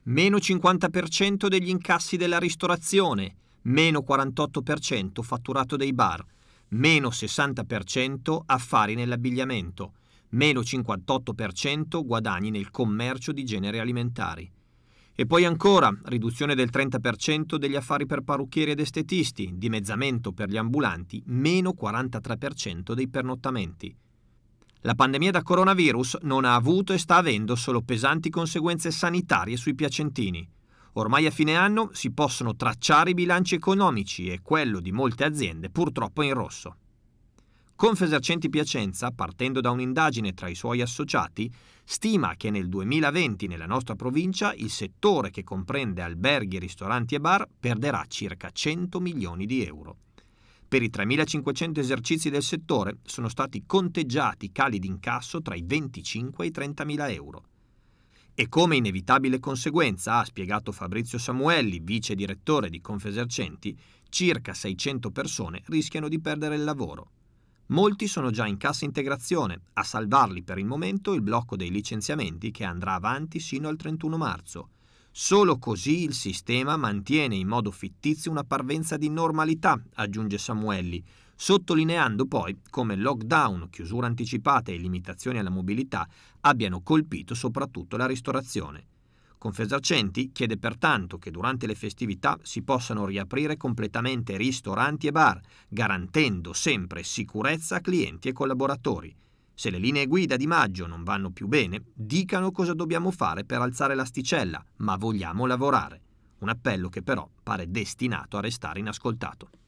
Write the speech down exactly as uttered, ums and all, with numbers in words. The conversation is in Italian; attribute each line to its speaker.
Speaker 1: meno cinquanta per cento degli incassi della ristorazione, meno quarantotto per cento fatturato dei bar, meno sessanta per cento affari nell'abbigliamento, meno cinquantotto per cento guadagni nel commercio di generi alimentari. E poi ancora riduzione del trenta per cento degli affari per parrucchieri ed estetisti, dimezzamento per gli ambulanti, meno quarantatré per cento dei pernottamenti. La pandemia da coronavirus non ha avuto e sta avendo solo pesanti conseguenze sanitarie sui piacentini. Ormai a fine anno si possono tracciare i bilanci economici e quello di molte aziende purtroppo in rosso. Confesercenti Piacenza, partendo da un'indagine tra i suoi associati, stima che nel duemilaventi nella nostra provincia il settore che comprende alberghi, ristoranti e bar perderà circa cento milioni di euro. Per i tremilacinquecento esercizi del settore sono stati conteggiati cali d'incasso tra i venticinque e i trentamila euro. E come inevitabile conseguenza, ha spiegato Fabrizio Samuelli, vice direttore di Confesercenti, circa seicento persone rischiano di perdere il lavoro. Molti sono già in cassa integrazione, a salvarli per il momento il blocco dei licenziamenti che andrà avanti sino al trentuno marzo. Solo così il sistema mantiene in modo fittizio una parvenza di normalità, aggiunge Samuelli, sottolineando poi come lockdown, chiusura anticipata e limitazioni alla mobilità abbiano colpito soprattutto la ristorazione. Confesercenti chiede pertanto che durante le festività si possano riaprire completamente ristoranti e bar, garantendo sempre sicurezza a clienti e collaboratori. Se le linee guida di maggio non vanno più bene, dicano cosa dobbiamo fare per alzare l'asticella, ma vogliamo lavorare. Un appello che però pare destinato a restare inascoltato.